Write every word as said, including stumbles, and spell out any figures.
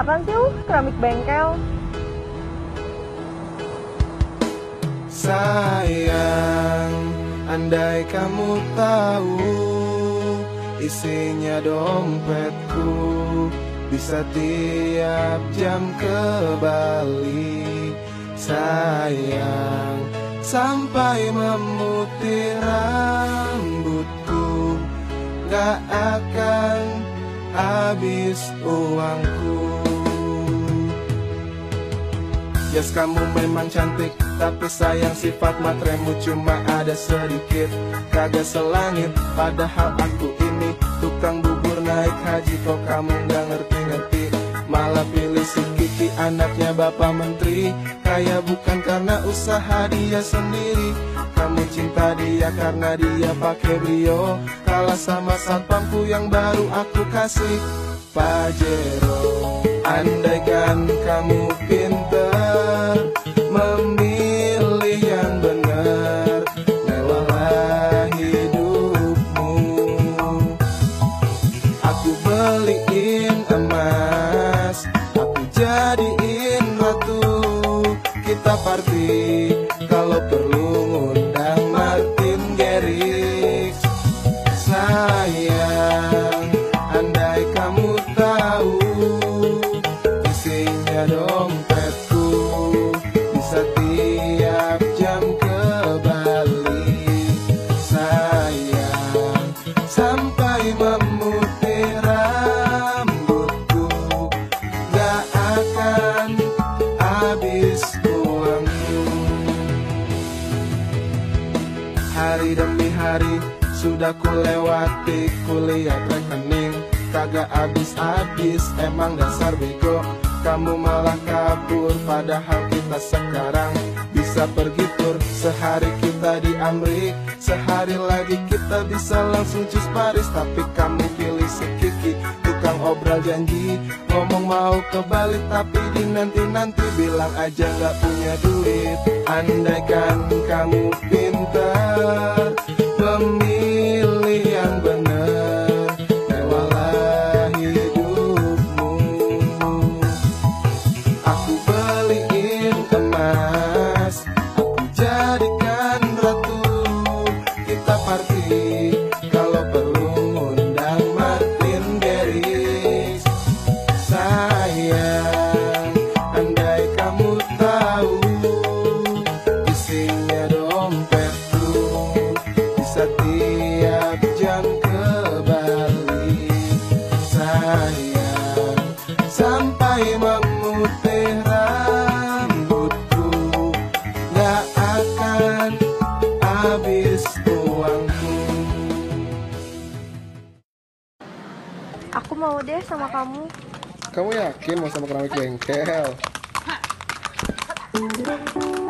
Apaan sih lu? Keramik bengkel? Sayang, andai kamu tahu isinya dompetku, bisa tiap jam kembali. Sayang, sampai memutih rambutku, gak akan habis uangku. Yes, kamu memang cantik, tapi sayang sifat matremu cuma ada sedikit, kagak selangit. Padahal aku ini tukang bubur naik haji, kok kamu gak ngerti-ngerti, malah pilih si Kiki, anaknya Bapak Menteri. Kaya bukan karena usaha dia sendiri, kamu cinta dia karena dia pakai Brio, kalah sama satpamku yang baru aku kasih Pajero. Andaikan kamu pintar memilih yang benar, mewahlah hidupmu. Aku beliin emas, aku jadiin ratu, kita party kalau perlu ngundang Martin Garrix. Sayang, andai kamu tahu isinya dompetku, bisa tiap jam kembali. Sayang, sampai memutih rambutku, gak akan habis uangku. Hari demi hari sudah ku lewati, kuliah rekening kagak habis-habis, emang dasar bego. Kamu malah kabur, padahal kita sekarang bisa pergi tur. Sehari kita di Amrik, sehari lagi kita bisa langsung cus Paris. Tapi kamu pilih si Kiki, tukang obral janji, ngomong mau ke Bali tapi di nanti-nanti bilang aja gak punya duit. Andaikan kamu pintar memilih yang benar, mewahlah hidupmu. Aku beliin emas, aku jadikan ratu, kita party kalau perlu ngundang Martin Garrix. Sayang, andai kamu tahu isinya dompetku, bisa tiap jam kembali. Sayang, sampai memutih rambutku, gak akan habis uangku. Aku mau deh sama kamu. Kamu yakin mau sama keramik bengkel?